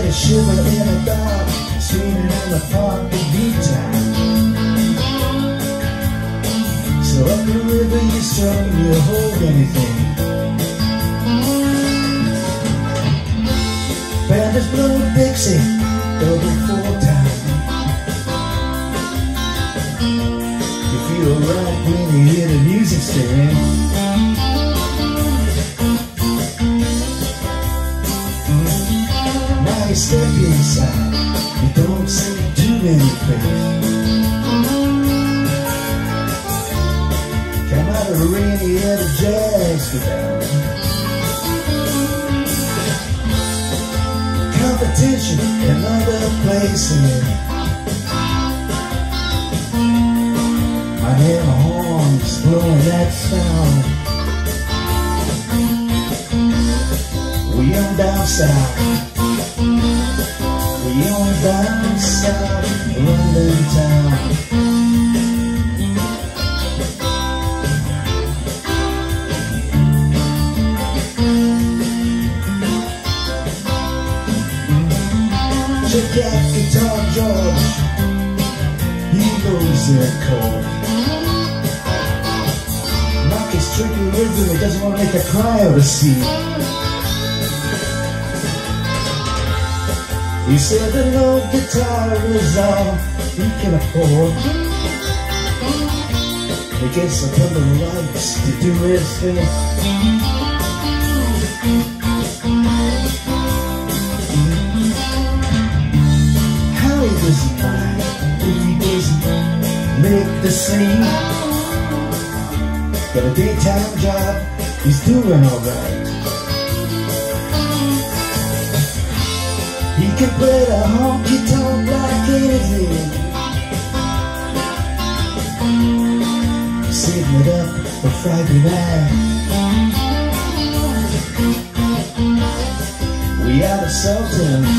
a shiver in the dark, swinging in the park at beat time. So up the river you struggle, you hold anything. Bandits blow Dixie, double full time. You feel right when you hear the music stirring. Now you step inside, you don't see too many faces. Come out of the rain, you hear the jazz go down. Competition, another place in it. I hear horns blowing that sound. We on down south. We on down south, London town. Check out Guitar George, he knows they're cold. Knock his tricky rhythm, he doesn't want to make a crowd to see. He said the old guitar is all he can afford. He gets a couple of lights to do his thing. Doesn't mind if he doesn't make the scene. Got a daytime job, he's doing alright. He can play the honky tonk like anything. Saving it up for Friday night. We are the Sultans.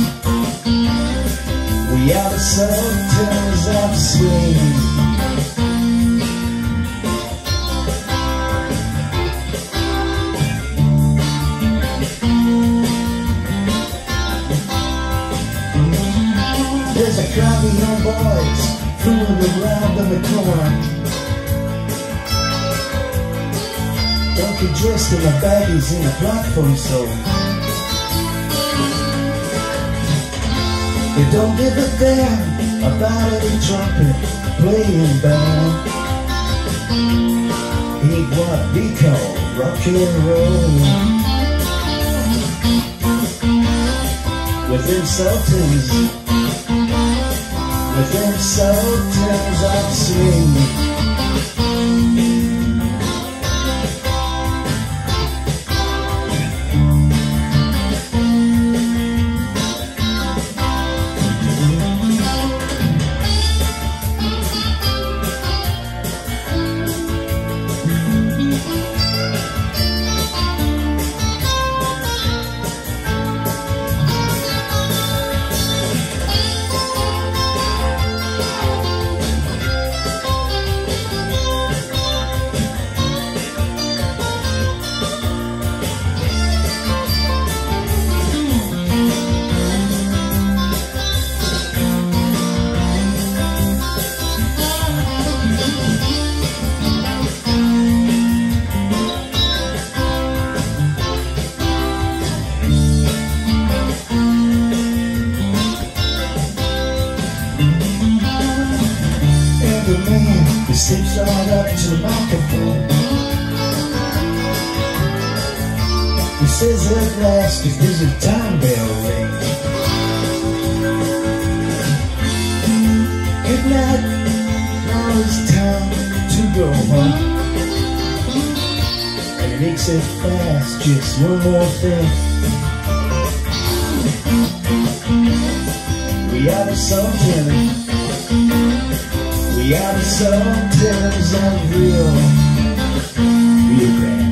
We are the Sultans of swing. There's a crowd of young boys fooling around in the corner. Donkey dressed in the baggies in a platform soul. They don't give a damn about any trumpet playing band. Ain't what we call rock and roll. Within Sultans of swing. He steps right up to the microphone. He says at last, if there's a time bell ring. Good night, now it's time to go home. And he makes it fast, just one more thing. We are the Sultans. We are the Sultans of real band.